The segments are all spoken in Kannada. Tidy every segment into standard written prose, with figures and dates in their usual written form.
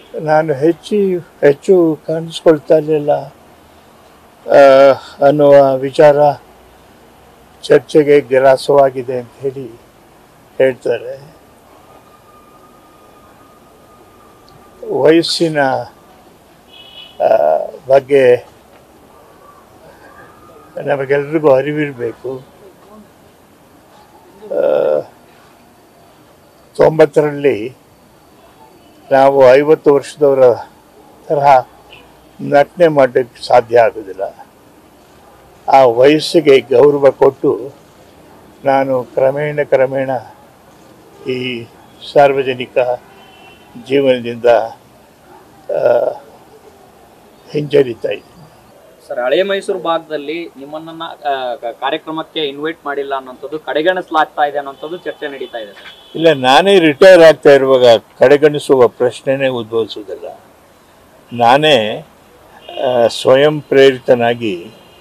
ನಾನು ಹೆಚ್ಚು ಕಾಣಿಸ್ಕೊಳ್ತಾ ಇರಲಿಲ್ಲ ಅನ್ನುವ ವಿಚಾರ ಚರ್ಚೆಗೆ ಗ್ರಾಸವಾಗಿದೆ ಅಂತ ಹೇಳ್ತಾರೆ. ವಯಸ್ಸಿನ ಬಗ್ಗೆ ನಮಗೆಲ್ಲರಿಗೂ ಅರಿವಿರಬೇಕು. 90ರಲ್ಲಿ ನಾವು 50 ವರ್ಷದವರ ತರಹ ನಟನೆ ಮಾಡೋಕ್ಕೆ ಸಾಧ್ಯ ಆಗೋದಿಲ್ಲ. ಆ ವಯಸ್ಸಿಗೆ ಗೌರವ ಕೊಟ್ಟು ನಾನು ಕ್ರಮೇಣ ಈ ಸಾರ್ವಜನಿಕ ಜೀವನದಿಂದ ಹಿಂಜರಿತಾ ಇದ್ದೀನಿ. ಸರ್, ಹಳೆ ಮೈಸೂರು ಭಾಗದಲ್ಲಿ ನಿಮ್ಮನ್ನ ಕಾರ್ಯಕ್ರಮಕ್ಕೆ ಇನ್ವೈಟ್ ಮಾಡಿಲ್ಲ ಅನ್ನೋಂಥದ್ದು, ಕಡೆಗಣಿಸಲಾಗ್ತಾ ಇದೆ ಅನ್ನೋಂಥದ್ದು ಚರ್ಚೆ ನಡೀತಾ ಇದೆ. ಇಲ್ಲ, ನಾನೇ ರಿಟೈರ್ ಆಗ್ತಾ ಇರುವಾಗ ಕಡೆಗಣಿಸುವ ಪ್ರಶ್ನೆನೇ ಉದ್ಭವಿಸುವುದಿಲ್ಲ. ನಾನೇ ಸ್ವಯಂ ಪ್ರೇರಿತನಾಗಿ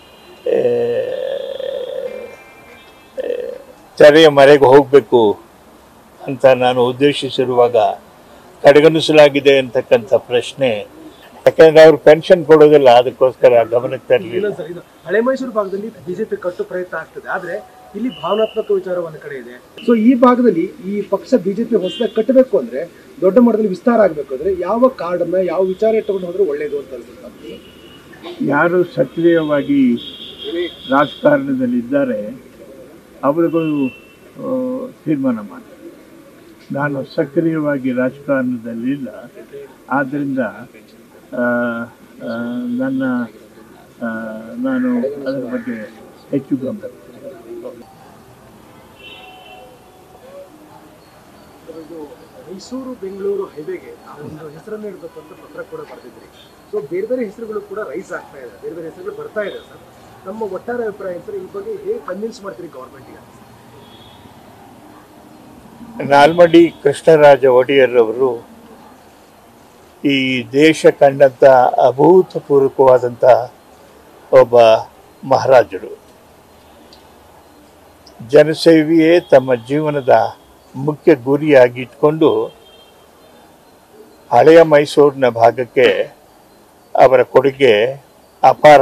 ತೆರೆಯ ಮರೆಗೆ ಹೋಗಬೇಕು ಅಂತ ನಾನು ಉದ್ದೇಶಿಸಿರುವಾಗ ಕಡೆಗಣಿಸಲಾಗಿದೆ ಅಂತಕ್ಕಂಥ ಪ್ರಶ್ನೆ, ಯಾಕೆಂದ್ರೆ ಅವ್ರು ಪೆನ್ಷನ್ ಕೊಡೋದಿಲ್ಲ, ಅದಕ್ಕೋಸ್ಕರ ಗಮನಕ್ಕೆ ತರಲಿಲ್ಲ. ಹಳೆ ಮೈಸೂರು ಭಾಗದಲ್ಲಿ ಬಿಜೆಪಿ ಕಟ್ಟು ಪ್ರಯತ್ನ ಆಗ್ತದೆ, ಆದ್ರೆ ಇಲ್ಲಿ ಭಾವನಾತ್ಮಕ ವಿಚಾರ ಒಂದು ಕಡೆ ಇದೆ. ಸೊ ಈ ಭಾಗದಲ್ಲಿ ಈ ಪಕ್ಷ ಬಿಜೆಪಿ ಹೊಸದಾಗಿ ಕಟ್ಟಬೇಕು ಅಂದ್ರೆ, ದೊಡ್ಡ ಮಟ್ಟದಲ್ಲಿ ವಿಸ್ತಾರ ಆಗಬೇಕು ಅಂದ್ರೆ ಯಾವ ಕಾರ್ಡನ್ನ ಯಾವ ವಿಚಾರ ಇಟ್ಟುಕೊಂಡು ಹೋದ್ರೆ ಒಳ್ಳೇದು ಅಂತ ಅನ್ಸುತ್ತೆ. ಯಾರು ಸಕ್ರಿಯವಾಗಿ ರಾಜಕಾರಣದಲ್ಲಿದ್ದಾರೆ ಅವರುಗಳು ತೀರ್ಮಾನ ಮಾಡ್ತಾರೆ. ನಾನು ಸಕ್ರಿಯವಾಗಿ ರಾಜಕಾರಣದಲ್ಲಿಲ್ಲ, ಆದ್ದರಿಂದ ನಾನು ಅದರ ಬಗ್ಗೆ ಹೆಚ್ಚು ಗಮನ. ಮೈಸೂರು ಬೆಂಗಳೂರು ಹೈವೇಗೆ ಒಂದು ಹೆಸರನ್ನು ಇಡಬೇಕು ಅಂತ ಪತ್ರ ಕೂಡ ಬರೆದಿದ್ರಿ. ಸೊ ಬೇರೆ ಹೆಸರುಗಳು ಕೂಡ ರೈಸ್ ಆಗ್ತಾ ಇದೆ, ಬೇರೆ ಹೆಸರುಗಳು ಬರ್ತಾ ಇದೆ. ಸರ್, ನಮ್ಮ ಒಟ್ಟಾರೆ ಅಭಿಪ್ರಾಯ ಸರ್, ಈ ಬಗ್ಗೆ ಹೇಗೆ ಕನ್ವಿನ್ಸ್ ಮಾಡ್ತೀರಿ ಗೌರ್ಮೆಂಟ್ಗೆ? ನಾಲ್ಮಡಿ ಕೃಷ್ಣರಾಜ ಒಡೆಯರ್ ಅವರು ಈ ದೇಶ ಕಂಡಂಥ ಅಭೂತಪೂರ್ವಕವಾದಂಥ ಒಬ್ಬ ಮಹಾರಾಜರು. ಜನಸೇವೆಯೇ ತಮ್ಮ ಜೀವನದ ಮುಖ್ಯ ಗುರಿಯಾಗಿ ಇಟ್ಕೊಂಡು ಹಳೆಯ ಮೈಸೂರಿನ ಭಾಗಕ್ಕೆ ಅವರ ಕೊಡುಗೆ ಅಪಾರ.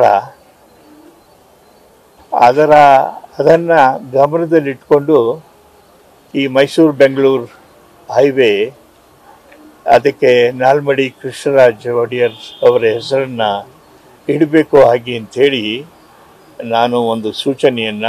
ಅದನ್ನು ಗಮನದಲ್ಲಿಟ್ಕೊಂಡು ಈ ಮೈಸೂರು ಬೆಂಗಳೂರು ಹೈವೇ, ಅದಕ್ಕೆ ನಾಲ್ಮಡಿ ಕೃಷ್ಣರಾಜ ಒಡೆಯರ್ ಅವರ ಹೆಸರನ್ನು ಇಡಬೇಕು ಹಾಗೆ ಅಂಥೇಳಿ ನಾನು ಒಂದು ಸೂಚನೆಯನ್ನು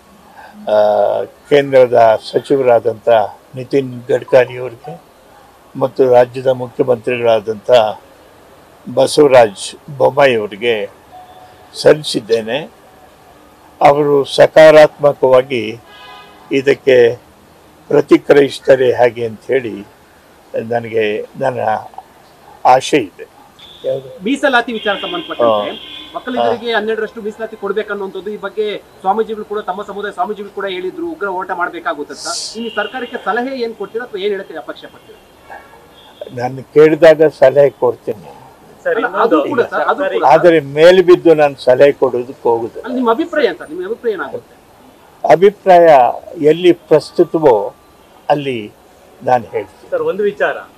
ಕೇಂದ್ರದ ಸಚಿವರಾದಂಥ ನಿತಿನ್ ಗಡ್ಕರಿ ಅವರಿಗೆ ಮತ್ತು ರಾಜ್ಯದ ಮುಖ್ಯಮಂತ್ರಿಗಳಾದಂಥ ಬಸವರಾಜ ಬೊಮ್ಮಾಯಿ ಅವರಿಗೆ ಸಲ್ಲಿಸಿದ್ದೇನೆ. ಅವರು ಸಕಾರಾತ್ಮಕವಾಗಿ ಇದಕ್ಕೆ ಪ್ರತಿಕ್ರಿಯಿಸ್ತಾರೆ ಹಾಗೆ ಅಂಥೇಳಿ ನನಗೆ ನನ್ನ ಆಶೆ ಇದೆ. ಮೀಸಲಾತಿ ವಿಚಾರ ಸಂಬಂಧಪಟ್ಟಂತೆ ಒಕ್ಕಲಿಗರಿಗೆ 12% ಮೀಸಲಾತಿ ಕೊಡ್ಬೇಕನ್ನುವಂಥದ್ದು, ಈ ಬಗ್ಗೆ ಸ್ವಾಮೀಜಿಗಳು ಕೂಡ, ತಮ್ಮ ಸಮುದಾಯ ಸ್ವಾಮೀಜಿಗಳು ಕೂಡ ಹೇಳಿದ್ರು, ಉಗ್ರ ಹೋರಾಟ ಮಾಡಬೇಕಾಗುತ್ತಂತ. ಇನ್ನು ಸರ್ಕಾರಕ್ಕೆ ಸಲಹೆ ಏನು ಕೊಡ್ತೀರಾ ಅಥವಾ ಏನು ಹೇಳಕ್ಕೆ ಅಪೇಕ್ಷೆ ಪಡ್ತೀರಾ? ನಾನು ಕೇಳಿದಾಗ ಸಲಹೆ ಕೊಡ್ತೀನಿ, ಆದರೆ ಮೇಲೆ ಬಿದ್ದು ನಾನು ಸಲಹೆ ಕೊಡೋದಕ್ಕೆ ಹೋಗುದು. ನಿಮ್ಮ ಅಭಿಪ್ರಾಯ ಅಂತ, ನಿಮ್ಮ ಅಭಿಪ್ರಾಯ ಏನಾಗುತ್ತೆ? ಅಭಿಪ್ರಾಯ ಎಲ್ಲಿ ಪ್ರಸ್ತುತವೋ ಅಲ್ಲಿ ನಾನು ಹೇಳ್ತೀನಿ. ಸರ್, ಒಂದು ವಿಚಾರ,